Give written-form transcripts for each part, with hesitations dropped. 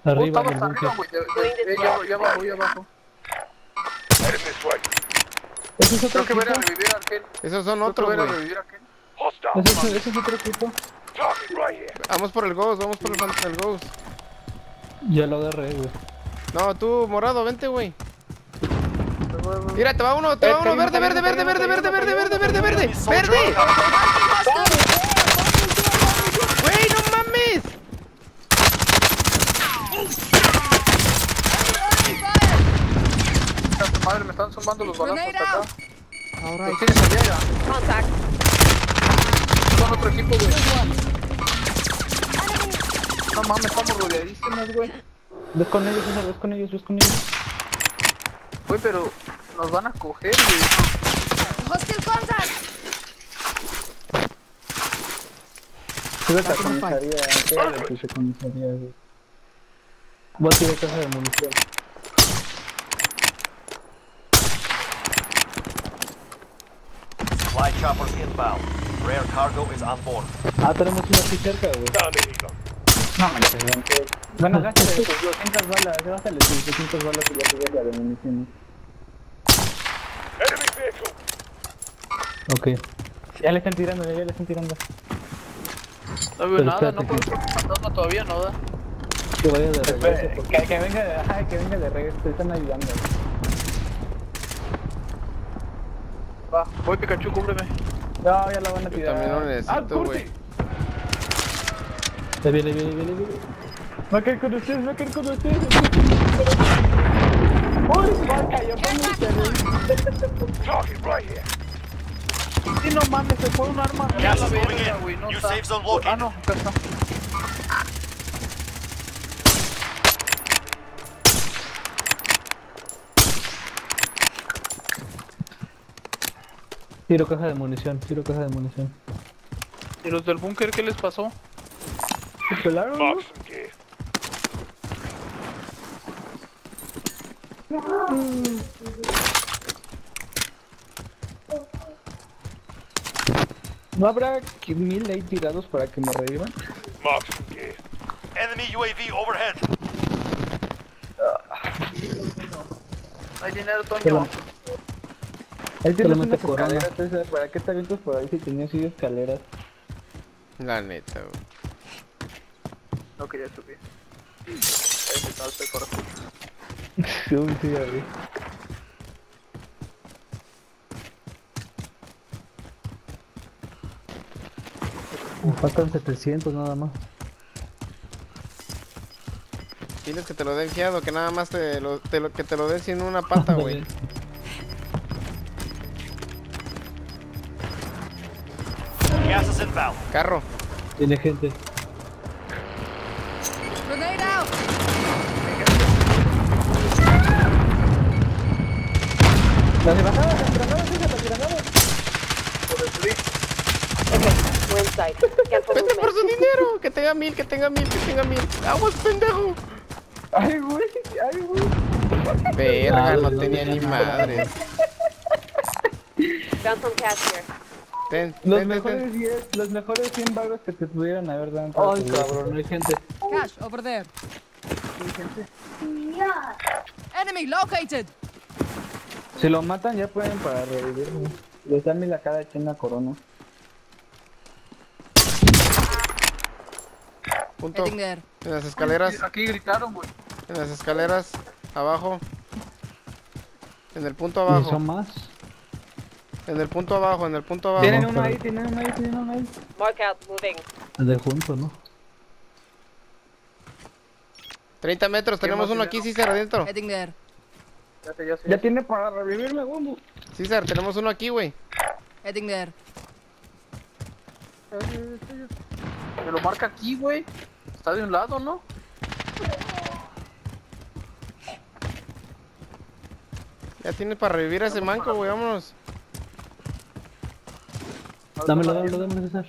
Arriba, Estamos en el arriba, búnker. güey. Ya abajo, ya abajo. Ese es otro Creo que voy a ir equipo. a revivir a aquel. Esos son Creo que otros, voy a ir a güey. revivir a aquel. Ese es otro equipo. Vamos por el Ghost, vamos por el Ghost. Ya lo agarré, güey. No, tú, morado, vente, güey. Mira, te va uno, verde, verde, verde, verde, verde, verde, verde, verde, verde. ¡Verde! ¡Güey, no mames! Madre, me están zumbando los balazos hasta acá. Ahora Los tienes allá ya. Contact. Son otro equipo, güey. No mames, estamos rodeadísimos, güey. Ves con ellos, César, ves con ellos, ves con ellos. Güey, pero nos van a coger, güey. Hostile contact. Sube a comisaría, se comisaría, güey. Voy a tirar caja de munición. Supply chopper inbound. Rare cargo is on board. Ah, tenemos uno aquí cerca, güey. No manches, bueno, gástale tus 200 balas, gástale tus 200 balas y ya te deja de munición. Ok. Ya le están tirando, ya le están tirando. No veo Pero nada, espérate no puedo ver el fantasma todavía, no da. Que vaya de regreso. Que venga de, ajá, que venga de regreso, te están ayudando. Va, voy Pikachu, cúbreme. No, ya la van a Yo tirar. también lo necesito, güey. Viene. Va a caer con ustedes, va a caer con ustedes. Uy, va a caer con ustedes. Sí, no mames, se fue un arma. Gas la is moving verga, in. güey, no New está. safe zone located. Ah, no, acá está. Tiro caja de munición, tiro caja de munición. ¿Y los del búnker qué les pasó? ¿Se pelaron, no? ¿No habrá 1000 ahí tirados para que me revivan? Enemy UAV overhead. No hay dinero, Solo- Toño. Ahí tienes Solamente unas corona. escaleras, César, ¿para qué te avientas por ahí si tenías así escaleras? La neta, güey. No quería subir. Ahí está el corazón. Sí, ya vi. Me faltan 700 nada más. Tienes que te lo den fiado, que nada más que te lo den sin una pata, güey. Gas is inbound. Carro. Tiene gente. Grenade out. Las granadas, César, las granadas. Por el free. Okay, we're inside. Cancel Vete por movement. su dinero. Que tenga 1000, que tenga 1000, que tenga 1000. ¡Aguas, pendejo! Ay, güey, ay, güey. Verga, no no tenía ni tenía madre. Found some cash here. Ten, Los ten, ten, mejores ten. 10, los mejores 100 vagos que te pudieran haber dado. Ay, cabrón, no hay gente. Cash over there. Enemy located. Si lo matan ya pueden para revivirme. Les dan la cara aquí en la corona. Punto. Heading there. En las escaleras, Aquí gritaron, güey. en las escaleras, abajo. En el punto ¿Y abajo. son más? En el punto abajo, en el punto abajo. Tienen uno ahí, tienen uno ahí, tienen uno ahí. Mark out. Moving. De junto, ¿no? 30 metros, tenemos uno aquí, César, adentro. Heading there. Ya sé, ya sé. Ya tiene para revivirme, bombo. César, tenemos uno aquí, güey. Heading there. Me lo marca aquí, güey. Está de un lado, ¿no? Ya tienes para revivir a ese manco, güey, vámonos. Dámelo, César.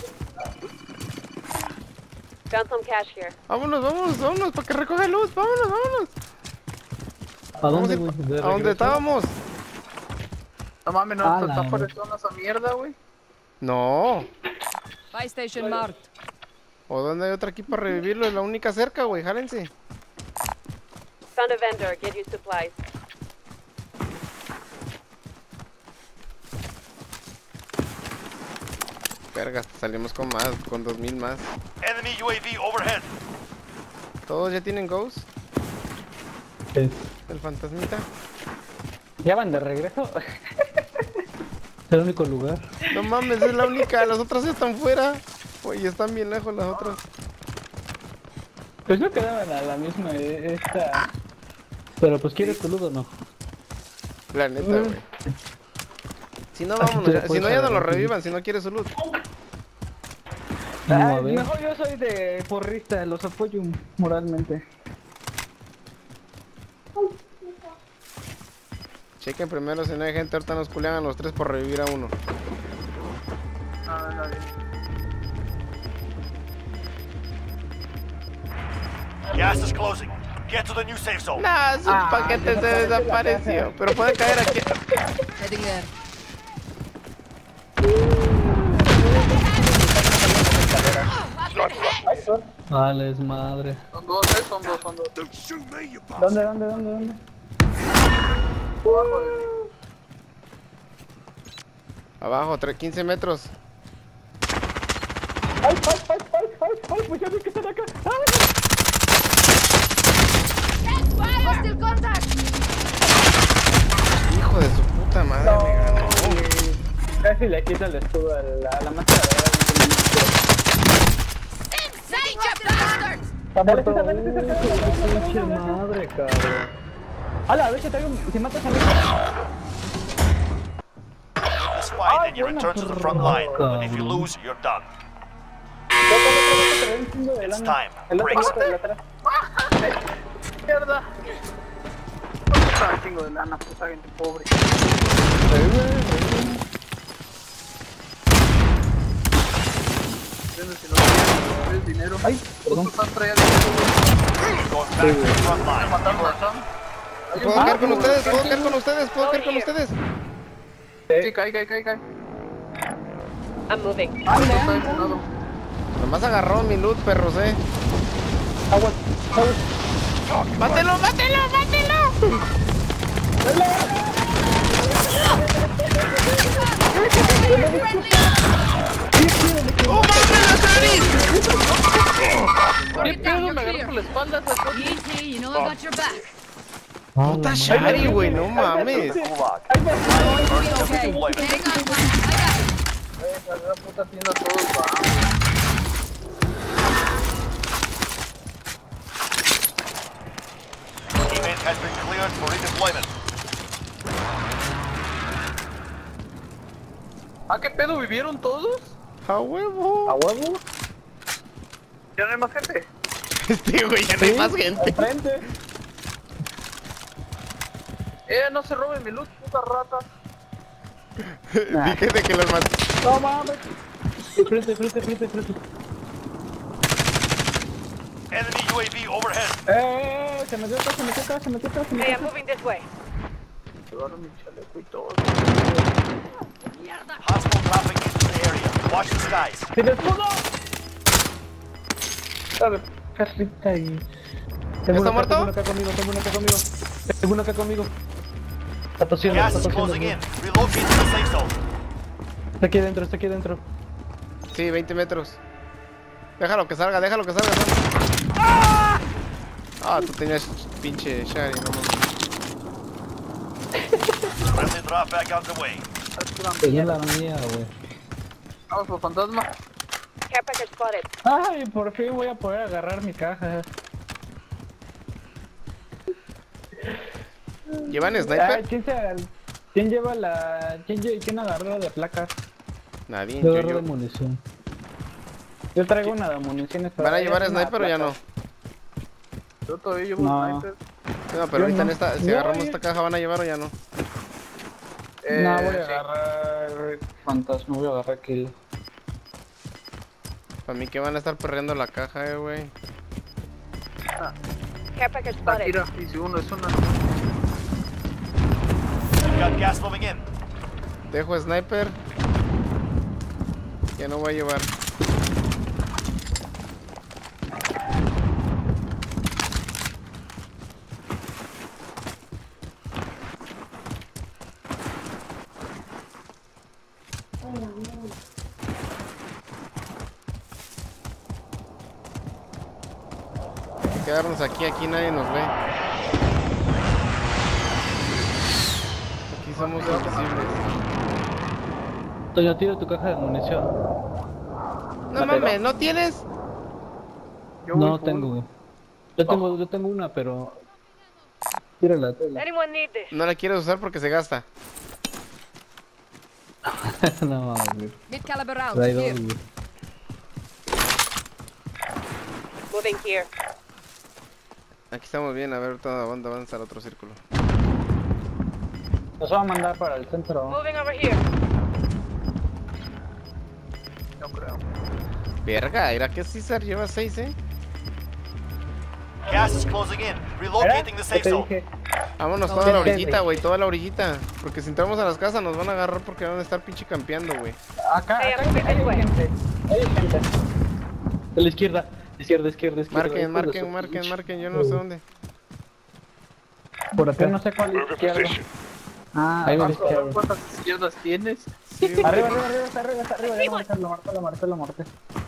Found some cash here. Vámonos, vámonos, vámonos, para que recoja luz, vámonos, vámonos. ¿A dónde, Vamos güey? ¿A dónde estábamos? No mames, no, Ah, está la apareciendo esa mierda, güey. No. Buy station marked. ¿O dónde hay otra aquí para revivirlo? Es la única cerca, güey, jálense. Found a vendor. Get you supplies. Verga, salimos con más, con 2000 más. Enemy UAV overhead. ¿Todos ya tienen ghost? Sí. ¿El fantasmita? ¿Ya van de regreso? Es el único lugar. No mames, es la única, las otras están fuera. Oye, están bien lejos las otras. Pues no quedaban a la misma esta. Pero pues ¿quieres tu luz o no? La neta, güey. Si no, vámonos. Si no, ya no lo revivan, si no quieres su loot. Ah, mejor yo soy de porrista, los apoyo moralmente. Chequen primero si no hay gente, ahorita nos culean a los 3 por revivir a uno. Gas is closing. Get to the new safe zone. Nah, su paquete se desapareció. Pero puede caer aquí. Heading there. Vale, es madre. Son dos. ¿Dónde? Abajo, 15 metros. ¡Ay! Pues ya vi que están acá. Hostile contact. Hijo de su puta madre, me ganó. Casi le quita el escudo a la máscara. Inside, you bastards! Pinche madre, cabrón. ¡Hala! A ver si traigo. Si matas a mí. This fight and you return to the front line. But if you lose, you're done. It's time. Break. Mierda. Chingo de lana, puta gente pobre. Si no tienes dinero. Ay, perdón. Están trayendo Going back to the front line. matando a Sam. ¿Puedo caer con ustedes? ¿Puedo caer con ustedes? ¿Puedo caer con ustedes? Sí, cae. I'm moving. Está lesionado. Nomás agarró mi loot, perros, Aguas. ¡Mátelo! ¡Oh, mames, la nariz! ¿Qué pedo? Me agarró por la espalda esa cosa. Easy, you know I got your back. Puta Shari, güey, no mames. Gulag. Okay. Hang on, Deployment. I got it. Esa puta tienda todos va. Teammate has been cleared for redeployment. ¿Qué pedo? ¿Vivieron todos? ¡A huevo! ¿A huevo? ¿Ya no hay más gente? Este güey, ya no hay más gente. Frente. No se roben mi loot, puta rata. Fíjate que los maté. No mames. Frente. Enemy UAV overhead. Se metió acá. Hey, I'm moving this way. Llevaron mi chaleco y todo. Hostile dropping into the area. Watch the skies. ¡Sin escudo! Dale, carrita ahí. ¿Está muerto? Tengo uno acá conmigo. Está tosiendo. Gas is closing in. Relocate to the safe zone. Está aquí dentro. Sí, 20 metros. Déjalo que salga, Sam. Ah, tú tenías pinche Shari, no mames. Friendly drop back on the way. Es la mía, güey. Vamos por fantasma. Care package spotted. Ay, por fin voy a poder agarrar mi caja. ¿Llevan sniper? ¿Quién lleva la... ¿Quién agarró la placa? Nadie, Yo yo. agarro de munición. Yo traigo una de municiones. ¿Van a llevar sniper o ya no? Yo todavía llevo No. un sniper. No, pero Yo ahorita no. en esta, si Yo agarramos voy- esta caja, ¿van a llevar o ya no? No, voy a Sí. agarrar fantasma, voy a agarrar kill. Para mí que van a estar perreando la caja, güey. Care package Está spotted. tira. Y si uno es una. We've got gas moving in. Dejo sniper. Ya no voy a llevar. quedarnos aquí nadie nos ve. Aquí somos invisibles. Toño, tiro tu caja de munición. No mames, ¿no tienes? Yo voy No full. tengo, güey. Yo tengo una, pero... Tírala. Anyone need this? No la quieres usar porque se gasta. No, güey. Mid caliber rounds. Trae dos, Here. güey. Moving here. Aquí estamos bien, a ver, ¿dónde avanza el otro círculo? Nos va a mandar para el centro. Moving over here. No creo. Verga, era que César lleva 6, Gas is closing in. Relocating the safe zone. Vámonos No, toda la ya orillita, sé, güey, toda la orillita. Porque si entramos a las casas nos van a agarrar porque van a estar pinche campeando, güey. Acá Hey, hay I'm gente. Hay gente. De la izquierda. Izquierda. Marquen, yo no sé dónde. Por acá no sé cuál es izquierda. Ah, ahí va la izquierda. ¿Cuántas izquierdas tienes? Sí, güey. Arriba, está arriba. Ya lo marqué.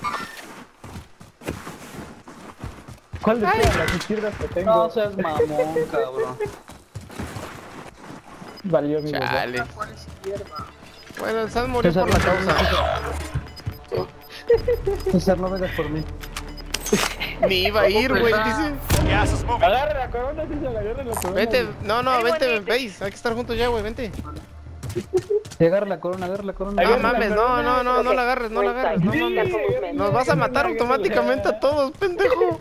¿Cuál de todas las izquierdas que tengo? No seas mamón, cabrón. Valió mi vida. Chale. ¿Cuál izquierda? Bueno, el San murió por la causa. César, no vengas por mí. Ni iba a ir, güey, dice. Gas is moving. Agarra la corona, César, agarra la corona. Vente, no, vente, veis, hay que estar juntos ya, güey, vente. Agarra la corona. No mames, no la agarres, no. Nos vas a matar automáticamente a todos, pendejo.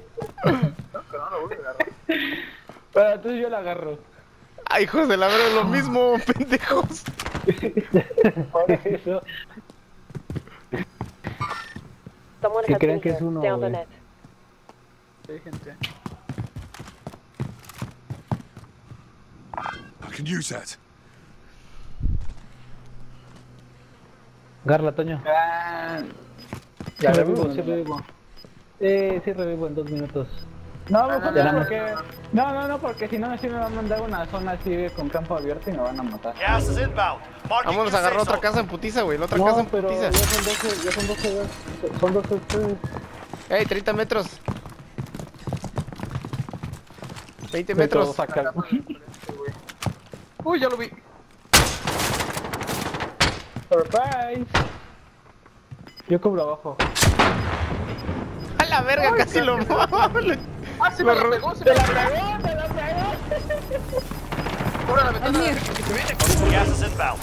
Pero entonces yo la agarro. Ay, hijos de la verga, es lo mismo, pendejos. Por eso. Someone Que has crean been que es here. uno, Down the güey. net. Sí, gente. I can use that. Agarra, Toño. Ya revivo. Sí revivo en 2 minutos. No, mejor no, porque... No, porque si no, sí me van a mandar una zona así con campo abierto y me van a matar. Gas is inbound. Marking Vámonos new a agarrar safe otra zone. casa en putiza, güey, la otra casa en pero putiza. ya son 12 son 12 ustedes. Ey, 30 metros. 20 metros. Uy, ya lo vi. Surprise. Yo cubro abajo. A la verga, casi lo muevo. Ah, se me la pegó, se me la pegó. Cubra la ventana. Que te viene. Gas is inbound.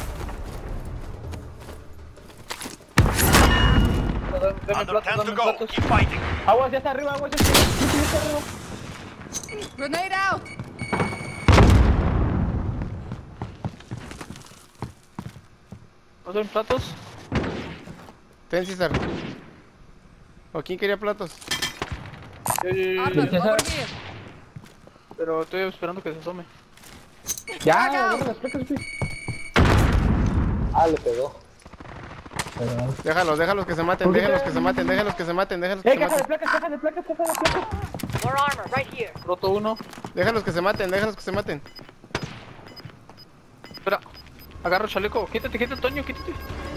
Under 10 to go. Keep fighting. Aguas, ya está arriba, ya está arriba. Grenade out. ¿No son platos? Ten, César. ¿O quién quería platos? Armor, over here. Pero estoy esperando que se asome. Ya, agarra las placas, sí. Le pegó. Déjalos que se maten, déjalos que se maten. Caja de placas. More armor, right here. Roto uno. Déjalos que se maten. Espera. Agarro el chaleco. Quítate, Toño, quítate.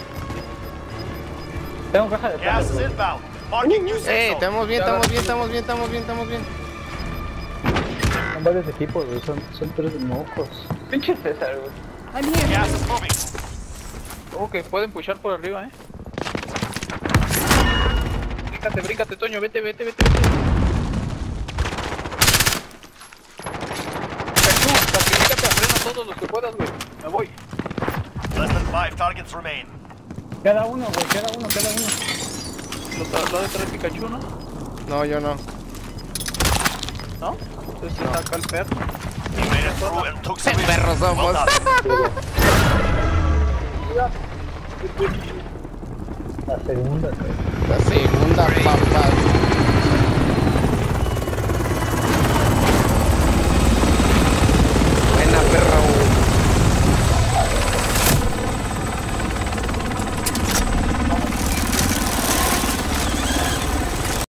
Tengo caja de Gas placas. is inbound. Marking new safe zone. Estamos bien. Son varios equipos, güey. Son 3 mocos. Pinche César, güey. I'm here. Gas is moving. Ojo que pueden pushar por arriba, Bríncate, Toño, vete. Tú, sacrifícate, frena todos los que puedas, güey. Me voy. Less than 5 targets remain. Cada uno, güey, cada uno. Lo de traer Pikachu, ¿no? No, yo no. ¿No? Entonces está acá el perro. You made it through and took some Perros somos. Well done. La segunda, güey. La segunda,